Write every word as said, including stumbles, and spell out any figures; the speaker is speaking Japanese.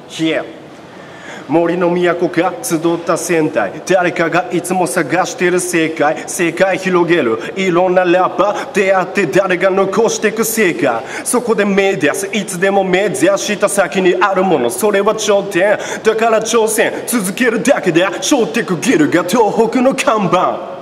Yeah森の都が集った仙台、誰かがいつも探してる正解、世界広げるいろんなラッパー、出会って誰が残してく成果、そこで目指すいつでも目指した先にあるもの、それは頂点だから挑戦続けるだけで、ショーテクギルが東北の看板。